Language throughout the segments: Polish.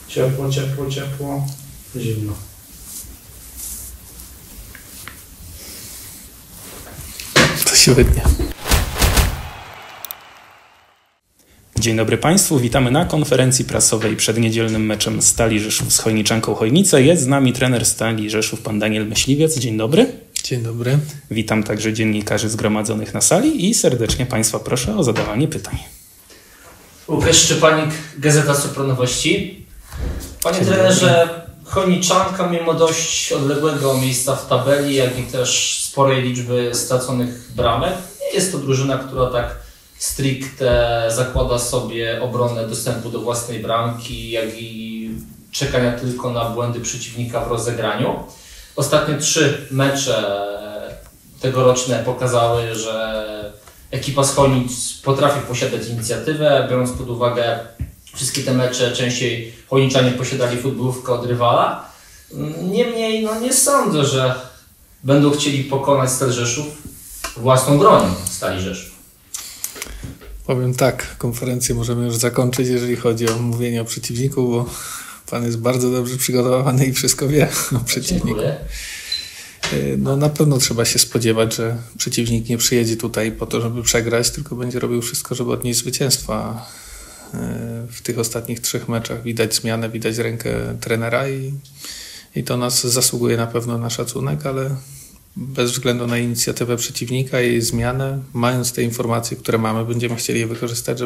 Ciepło, ciepło, ciepło, zimno. To się wytnie. Dzień dobry Państwu, witamy na konferencji prasowej przed niedzielnym meczem Stali Rzeszów z Chojniczanką Chojnice. Jest z nami trener Stali Rzeszów, pan Daniel Myśliwiec. Dzień dobry. Dzień dobry. Witam także dziennikarzy zgromadzonych na sali i serdecznie Państwa proszę o zadawanie pytań. Łukasz Szczepanik, Gazeta Sopranowości. Panie trenerze, Chojniczanka mimo dość odległego miejsca w tabeli, jak i też sporej liczby straconych bramek, nie jest to drużyna, która tak stricte zakłada sobie obronę dostępu do własnej bramki, jak i czekania tylko na błędy przeciwnika w rozegraniu. Ostatnie 3 mecze tegoroczne pokazały, że ekipa z Chojnic potrafi posiadać inicjatywę, biorąc pod uwagę wszystkie te mecze, częściej Chojniczanie posiadali futbolówkę od rywala. Niemniej nie sądzę, że będą chcieli pokonać Stal Rzeszów własną bronią Stali Rzeszów. Powiem tak, konferencję możemy już zakończyć, jeżeli chodzi o mówienie o przeciwniku, bo pan jest bardzo dobrze przygotowany i wszystko wie o przeciwniku. Dziękuję. No na pewno trzeba się spodziewać, że przeciwnik nie przyjedzie tutaj po to, żeby przegrać, tylko będzie robił wszystko, żeby odnieść zwycięstwa. W tych ostatnich 3 meczach widać zmianę, widać rękę trenera i to nas zasługuje na pewno na szacunek, ale bez względu na inicjatywę przeciwnika i jej zmianę, mając te informacje, które mamy, będziemy chcieli je wykorzystać,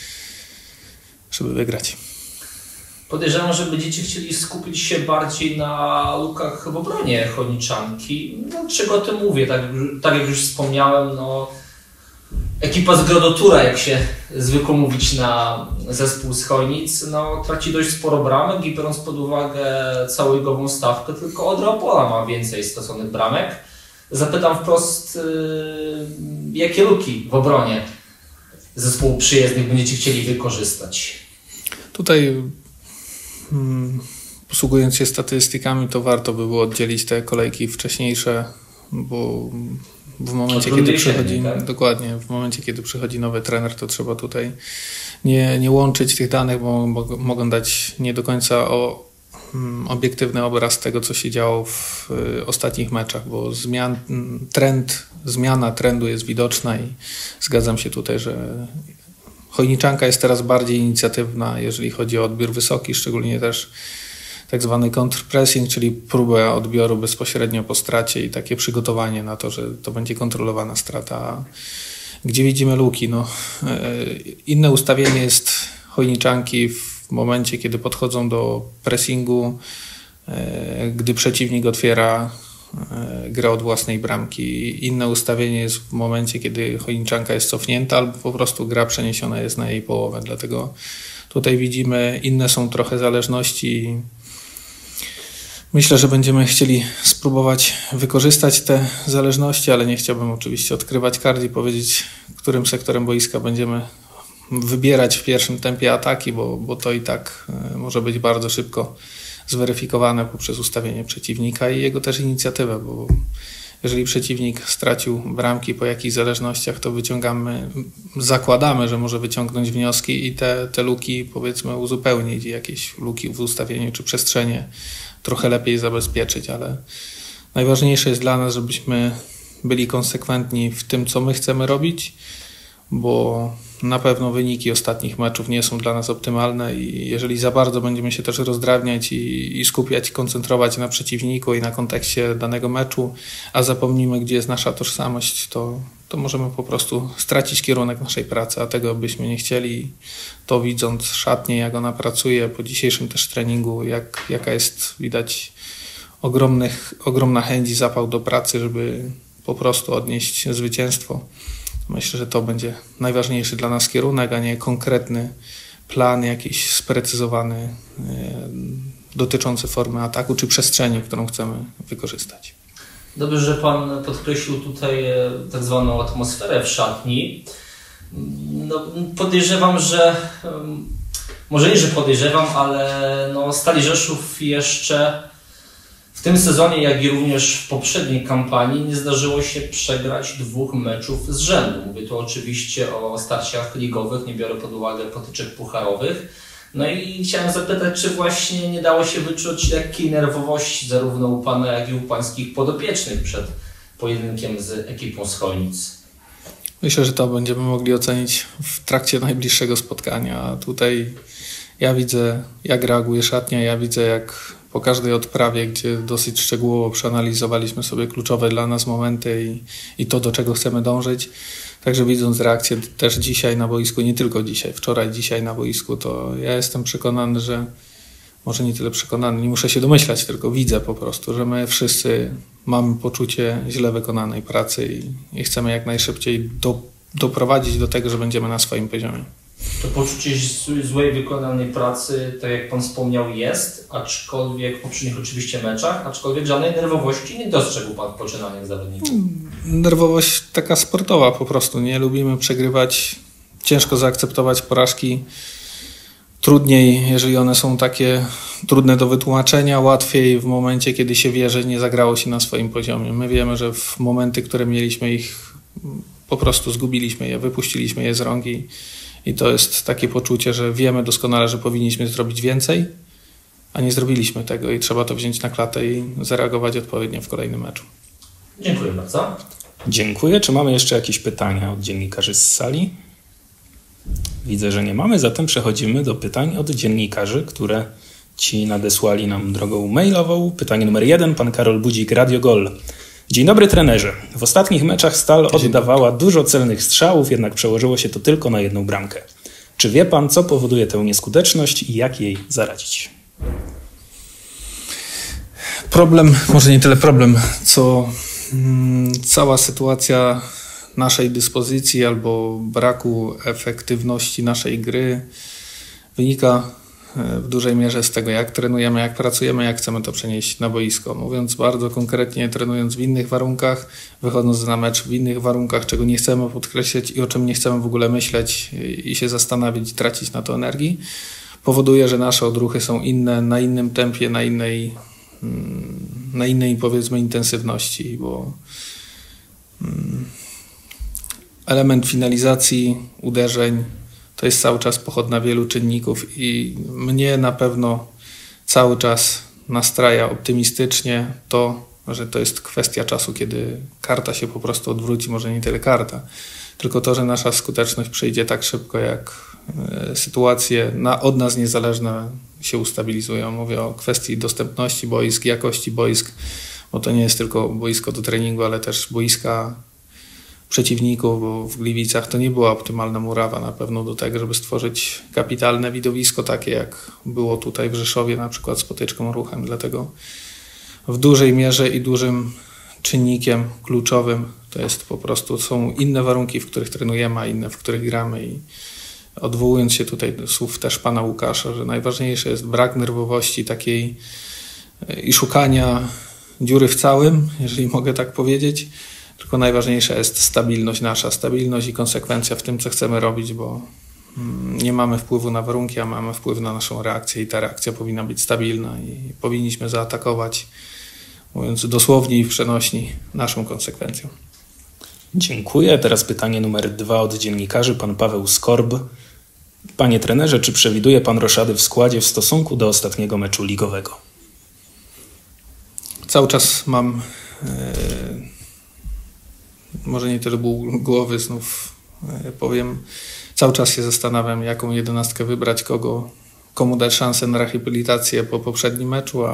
żeby wygrać. Podejrzewam, że będziecie chcieli skupić się bardziej na lukach w obronie Chojniczanki. Czego o tym mówię? Tak jak już wspomniałem, ekipa z Grodotura, jak się zwykło mówić na zespół z Chojnic, traci dość sporo bramek i biorąc pod uwagę całą stawkę, tylko Odra Opola ma więcej straconych bramek. Zapytam wprost, jakie luki w obronie zespołu przyjezdnych będziecie chcieli wykorzystać? Tutaj posługując się statystykami, to warto by było oddzielić te kolejki wcześniejsze, bo w momencie, kiedy przychodzi, tak? Dokładnie, w momencie, kiedy przychodzi nowy trener, to trzeba tutaj nie łączyć tych danych, bo mogą dać nie do końca obiektywny obraz tego, co się działo w ostatnich meczach, bo zmiana trendu jest widoczna i zgadzam się tutaj, że Chojniczanka jest teraz bardziej inicjatywna, jeżeli chodzi o odbiór wysoki, szczególnie też tak zwany counterpressing, czyli próbę odbioru bezpośrednio po stracie i takie przygotowanie na to, że to będzie kontrolowana strata. Gdzie widzimy luki? Inne ustawienie jest Chojniczanki w momencie, kiedy podchodzą do pressingu, gdy przeciwnik otwiera grę od własnej bramki. Inne ustawienie jest w momencie, kiedy Chojniczanka jest cofnięta albo po prostu gra przeniesiona jest na jej połowę. Dlatego tutaj widzimy, inne są trochę zależności. Myślę, że będziemy chcieli spróbować wykorzystać te zależności, ale nie chciałbym oczywiście odkrywać kart i powiedzieć, którym sektorem boiska będziemy wybierać w pierwszym tempie ataki, bo to i tak może być bardzo szybko zweryfikowane poprzez ustawienie przeciwnika i jego też inicjatywę, bo jeżeli przeciwnik stracił bramki po jakichś zależnościach, to zakładamy, że może wyciągnąć wnioski i te luki powiedzmy uzupełnić, jakieś luki w ustawieniu czy przestrzenie trochę lepiej zabezpieczyć, ale najważniejsze jest dla nas, żebyśmy byli konsekwentni w tym, co my chcemy robić, bo na pewno wyniki ostatnich meczów nie są dla nas optymalne i jeżeli za bardzo będziemy się też rozdrabniać i skupiać, koncentrować na przeciwniku i na kontekście danego meczu, a zapomnimy, gdzie jest nasza tożsamość, to możemy po prostu stracić kierunek naszej pracy, a tego byśmy nie chcieli. To widząc szatnię, jak ona pracuje po dzisiejszym też treningu, jaka jest widać ogromna chęć i zapał do pracy, żeby po prostu odnieść zwycięstwo. Myślę, że to będzie najważniejszy dla nas kierunek, a nie konkretny plan jakiś sprecyzowany dotyczący formy ataku czy przestrzeni, którą chcemy wykorzystać. Dobrze, że Pan podkreślił tutaj tak zwaną atmosferę w szatni. Podejrzewam, że może nie, że podejrzewam, ale Stali Rzeszów jeszcze w tym sezonie, jak i również w poprzedniej kampanii nie zdarzyło się przegrać 2 meczów z rzędu. Mówię tu oczywiście o starciach ligowych, nie biorę pod uwagę potyczek pucharowych. No i chciałem zapytać, czy właśnie nie dało się wyczuć lekkiej nerwowości zarówno u Pana, jak i u Pańskich podopiecznych przed pojedynkiem z ekipą z Chojnic? Myślę, że to będziemy mogli ocenić w trakcie najbliższego spotkania. A tutaj ja widzę, jak reaguje szatnia, ja widzę, jak po każdej odprawie, gdzie dosyć szczegółowo przeanalizowaliśmy sobie kluczowe dla nas momenty i to, do czego chcemy dążyć. Także widząc reakcję też dzisiaj na boisku, nie tylko dzisiaj, wczoraj, dzisiaj na boisku, to ja jestem przekonany, że może nie tyle przekonany, nie muszę się domyślać, tylko widzę po prostu, że my wszyscy mamy poczucie źle wykonanej pracy i chcemy jak najszybciej doprowadzić do tego, że będziemy na swoim poziomie. To poczucie złej wykonanej pracy, tak jak Pan wspomniał, jest, aczkolwiek w poprzednich oczywiście meczach, aczkolwiek żadnej nerwowości nie dostrzegł Pan w poczynaniach zawodników. Nerwowość taka sportowa po prostu, nie lubimy przegrywać, ciężko zaakceptować porażki, trudniej, jeżeli one są takie trudne do wytłumaczenia, łatwiej w momencie, kiedy się wie, że nie zagrało się na swoim poziomie. My wiemy, że w momenty, które mieliśmy ich, po prostu zgubiliśmy je, wypuściliśmy je z rąk i to jest takie poczucie, że wiemy doskonale, że powinniśmy zrobić więcej, a nie zrobiliśmy tego i trzeba to wziąć na klatę i zareagować odpowiednio w kolejnym meczu. Dziękuję bardzo. Dziękuję. Czy mamy jeszcze jakieś pytania od dziennikarzy z sali? Widzę, że nie mamy, zatem przechodzimy do pytań od dziennikarzy, które ci nadesłali nam drogą mailową. Pytanie numer 1, pan Karol Budzik, Radio Gol. Dzień dobry trenerze. W ostatnich meczach Stal oddawała dużo celnych strzałów, jednak przełożyło się to tylko na jedną bramkę. Czy wie pan, co powoduje tę nieskuteczność i jak jej zaradzić? Problem, może nie tyle problem, co cała sytuacja naszej dyspozycji albo braku efektywności naszej gry wynika w dużej mierze z tego, jak trenujemy, jak pracujemy, jak chcemy to przenieść na boisko. Mówiąc bardzo konkretnie, trenując w innych warunkach, wychodząc na mecz w innych warunkach, czego nie chcemy podkreślać i o czym nie chcemy w ogóle myśleć i się zastanawiać i tracić na to energii, powoduje, że nasze odruchy są inne, na innym tempie, na innej powiedzmy intensywności, bo element finalizacji uderzeń to jest cały czas pochodna wielu czynników i mnie na pewno cały czas nastraja optymistycznie to, że to jest kwestia czasu, kiedy karta się po prostu odwróci, może nie tyle karta, tylko to, że nasza skuteczność przyjdzie tak szybko, jak sytuacje od nas niezależne się ustabilizują. Mówię o kwestii dostępności boisk, jakości boisk, bo to nie jest tylko boisko do treningu, ale też boiska przeciwników, bo w Gliwicach to nie była optymalna murawa na pewno do tego, żeby stworzyć kapitalne widowisko, takie jak było tutaj w Rzeszowie, na przykład z Potyczką Ruchem. Dlatego w dużej mierze i dużym czynnikiem kluczowym to jest po prostu, są inne warunki, w których trenujemy, a inne, w których gramy. I odwołując się tutaj do słów też pana Łukasza, że najważniejsze jest brak nerwowości takiej i szukania dziury w całym, jeżeli mogę tak powiedzieć, tylko najważniejsza jest stabilność nasza, stabilność i konsekwencja w tym, co chcemy robić, bo nie mamy wpływu na warunki, a mamy wpływ na naszą reakcję i ta reakcja powinna być stabilna i powinniśmy zaatakować, mówiąc dosłownie i w przenośni, naszą konsekwencją. Dziękuję. Teraz pytanie numer 2 od dziennikarzy, pan Paweł Skorb. Panie trenerze, czy przewiduje pan roszady w składzie w stosunku do ostatniego meczu ligowego? Cały czas mam, może nie tyle ból głowy, znów powiem, cały czas się zastanawiam, jaką 11 wybrać, komu dać szansę na rehabilitację po poprzednim meczu,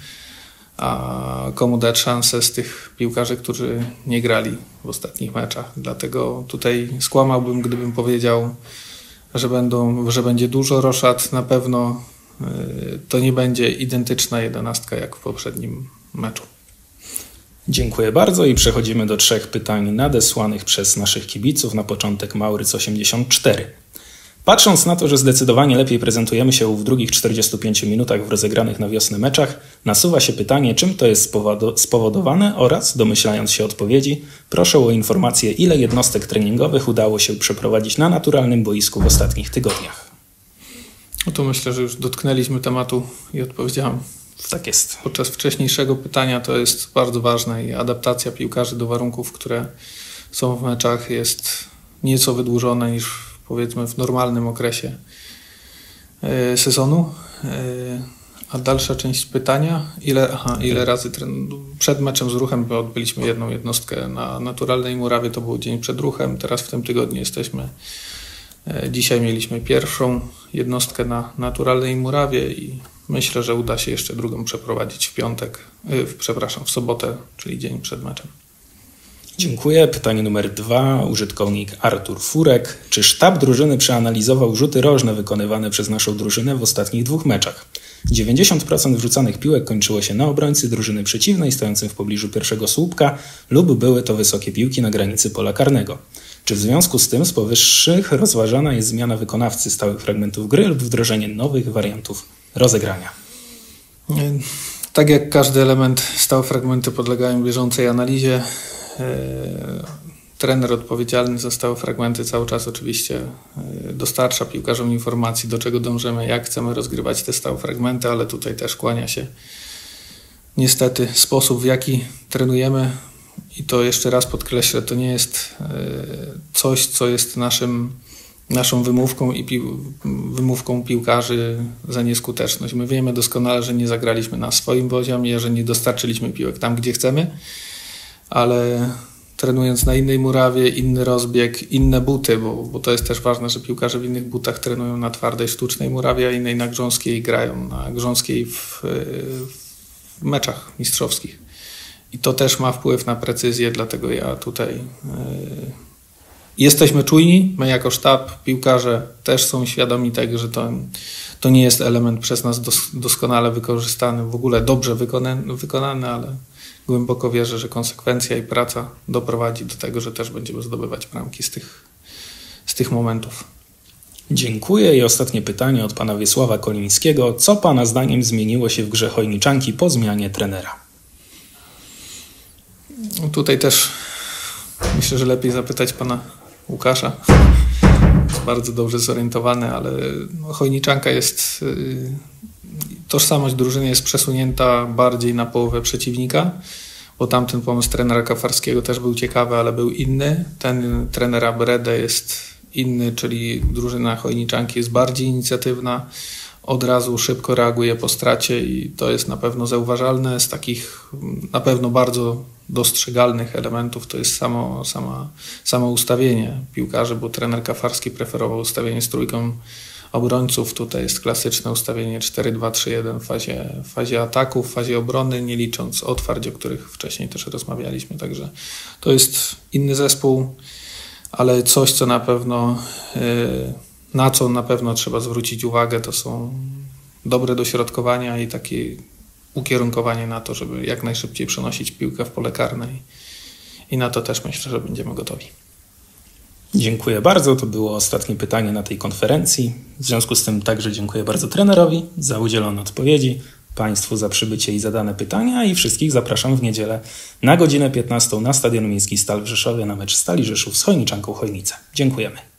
a komu dać szansę z tych piłkarzy, którzy nie grali w ostatnich meczach. Dlatego tutaj skłamałbym, gdybym powiedział, że będzie dużo roszad. Na pewno to nie będzie identyczna 11 jak w poprzednim meczu. Dziękuję bardzo i przechodzimy do 3 pytań nadesłanych przez naszych kibiców. Na początek Mauryc 84. Patrząc na to, że zdecydowanie lepiej prezentujemy się w drugich 45 minutach w rozegranych na wiosnę meczach, nasuwa się pytanie, czym to jest spowodowane oraz, domyślając się odpowiedzi, proszę o informację, ile jednostek treningowych udało się przeprowadzić na naturalnym boisku w ostatnich tygodniach. No to myślę, że już dotknęliśmy tematu i odpowiedziałem. Tak jest. Podczas wcześniejszego pytania to jest bardzo ważne i adaptacja piłkarzy do warunków, które są w meczach, jest nieco wydłużona niż powiedzmy w normalnym okresie sezonu. A dalsza część pytania, ile razy przed meczem z Ruchem odbyliśmy jedną jednostkę na Naturalnej Murawie, to był dzień przed Ruchem, teraz w tym tygodniu dzisiaj mieliśmy pierwszą jednostkę na Naturalnej Murawie i myślę, że uda się jeszcze drugą przeprowadzić w sobotę, czyli dzień przed meczem. Dziękuję. Pytanie numer 2. Użytkownik Artur Furek. Czy sztab drużyny przeanalizował rzuty rożne wykonywane przez naszą drużynę w ostatnich 2 meczach? 90% wrzucanych piłek kończyło się na obrońcy drużyny przeciwnej stojącym w pobliżu pierwszego słupka lub były to wysokie piłki na granicy pola karnego. Czy w związku z tym z powyższych rozważana jest zmiana wykonawcy stałych fragmentów gry lub wdrożenie nowych wariantów rozegrania? Tak jak każdy element, stałe fragmenty podlegają bieżącej analizie. Trener odpowiedzialny za stałe fragmenty cały czas oczywiście dostarcza piłkarzom informacji, do czego dążymy, jak chcemy rozgrywać te stałe fragmenty, ale tutaj też kłania się niestety sposób, w jaki trenujemy. I to jeszcze raz podkreślę, to nie jest coś, co jest naszą wymówką i wymówką piłkarzy za nieskuteczność. My wiemy doskonale, że nie zagraliśmy na swoim poziomie, że nie dostarczyliśmy piłek tam, gdzie chcemy, ale trenując na innej murawie, inny rozbieg, inne buty, bo to jest też ważne, że piłkarze w innych butach trenują na twardej, sztucznej murawie, a innej na grząskiej, grają na grząskiej w meczach mistrzowskich. I to też ma wpływ na precyzję, dlatego ja tutaj jesteśmy czujni, my jako sztab, piłkarze też są świadomi tego, że to nie jest element przez nas doskonale wykorzystany, w ogóle dobrze wykonany, ale głęboko wierzę, że konsekwencja i praca doprowadzi do tego, że też będziemy zdobywać bramki z tych momentów. Dziękuję i ostatnie pytanie od pana Wiesława Kolińskiego. Co pana zdaniem zmieniło się w grze Chojniczanki po zmianie trenera? Tutaj też myślę, że lepiej zapytać pana Łukasza. Jest bardzo dobrze zorientowany, ale Chojniczanka jest... Tożsamość drużyny jest przesunięta bardziej na połowę przeciwnika, bo tamten pomysł trenera Kafarskiego też był ciekawy, ale był inny. Ten trenera Brede jest inny, czyli drużyna Chojniczanki jest bardziej inicjatywna, od razu szybko reaguje po stracie i to jest na pewno zauważalne. Z takich na pewno bardzo dostrzegalnych elementów to jest samo ustawienie piłkarzy, bo trener Kafarski preferował ustawienie z trójką obrońców. Tutaj jest klasyczne ustawienie 4-2-3-1 w fazie ataku, w fazie obrony, nie licząc otwarć, o których wcześniej też rozmawialiśmy. Także to jest inny zespół, ale coś, co na co na pewno trzeba zwrócić uwagę, to są dobre dośrodkowania i takie ukierunkowanie na to, żeby jak najszybciej przenosić piłkę w pole karne i na to też myślę, że będziemy gotowi. Dziękuję bardzo. To było ostatnie pytanie na tej konferencji. W związku z tym także dziękuję bardzo trenerowi za udzielone odpowiedzi, Państwu za przybycie i zadane pytania i wszystkich zapraszam w niedzielę na godzinę 15 na Stadion Miejski Stal w Rzeszowie na mecz Stali Rzeszów z Chojniczanką Chojnice. Dziękujemy.